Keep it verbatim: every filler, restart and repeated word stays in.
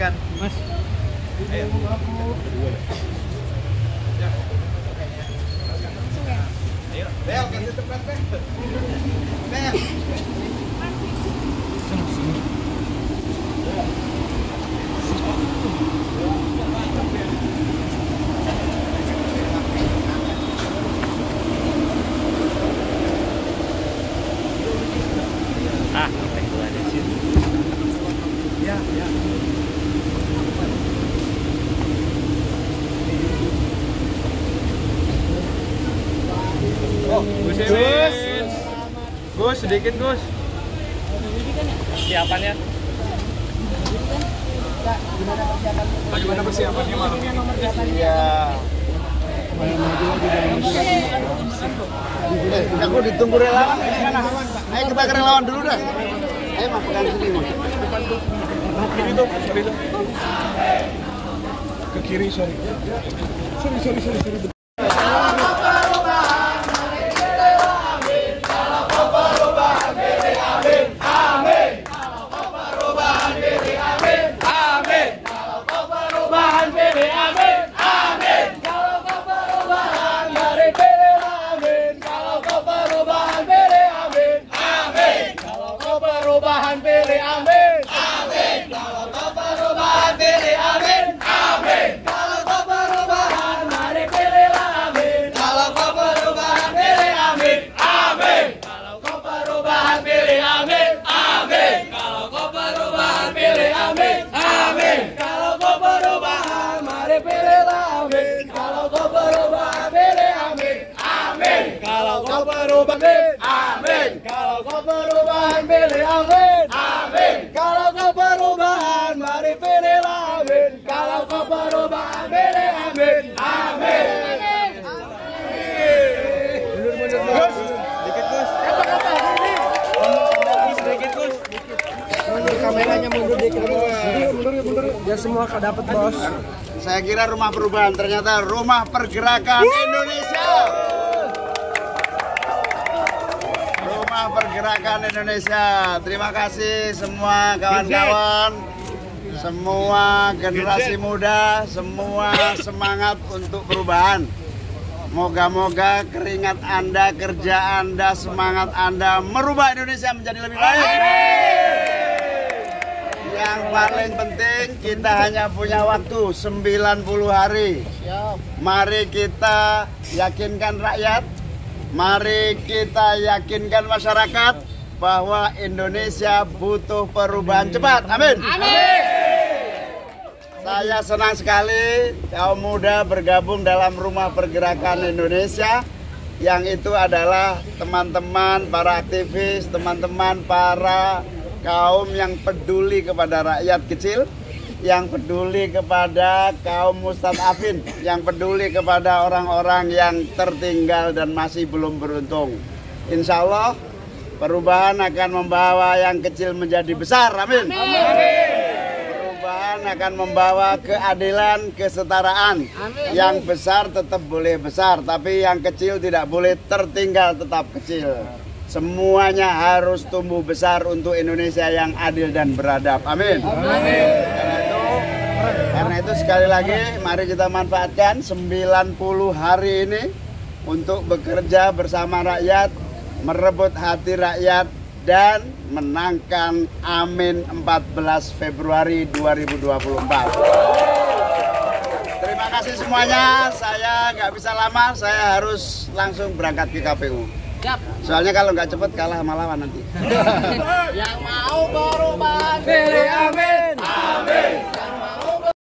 saksikan. Mas. Ayo. Ayo. Bel, ganti tempat, Bel. Bel. Ah, itu ada sih. Ya, ya. Oh, Gus, Gus, Gus, sedikit Gus. Siapannya? Bagaimana persiapannya malam ini? Iya. Eh, aku ditunggu relawan di mana? Ayo kita ke relawan dulu dah. Ayo mah pegang sini mah. Kiri tuh, sorry tuh. Ke kiri, sorry. Sorry, sorry, sorry, sorry. Amin. Kalau kau perubahan pilih amin. Amin. Kalau kau perubahan mari pilihlah amin. Kalau kau perubahan pilih amin. Amin. Mundur mundur Gus. Dikit Gus. Apa kata sini? Gus dikit Gus. Mundur kameranya mundur dikit Gus. Mundur mundur biar semua dapat bos. Saya kira rumah perubahan ternyata rumah pergerakan Indonesia. Pergerakan Indonesia. Terima kasih semua kawan-kawan, semua generasi muda, semua semangat untuk perubahan. Moga-moga keringat Anda, kerja Anda, semangat Anda merubah Indonesia menjadi lebih baik. Yang paling penting kita hanya punya waktu sembilan puluh hari. Mari kita yakinkan rakyat. Mari kita yakinkan masyarakat bahwa Indonesia butuh perubahan cepat. Amin. Amin. Saya senang sekali kaum muda bergabung dalam Rumah Pergerakan Indonesia, yang itu adalah teman-teman para aktivis, teman-teman para kaum yang peduli kepada rakyat kecil, yang peduli kepada kaum mustadafin, yang peduli kepada orang-orang yang tertinggal dan masih belum beruntung. Insya Allah perubahan akan membawa yang kecil menjadi besar. Amin. Amin. Perubahan akan membawa keadilan, kesetaraan. Amin. Yang besar tetap boleh besar, tapi yang kecil tidak boleh tertinggal, tetap kecil. Semuanya harus tumbuh besar untuk Indonesia yang adil dan beradab. Amin. Amin. Karena itu sekali lagi mari kita manfaatkan sembilan puluh hari ini untuk bekerja bersama rakyat, merebut hati rakyat dan menangkan Amin empat belas Februari dua ribu dua puluh empat. Terima kasih semuanya. Saya nggak bisa lama, saya harus langsung berangkat ke K P U. Soalnya kalau nggak cepet kalah sama lawan nanti. Yang mau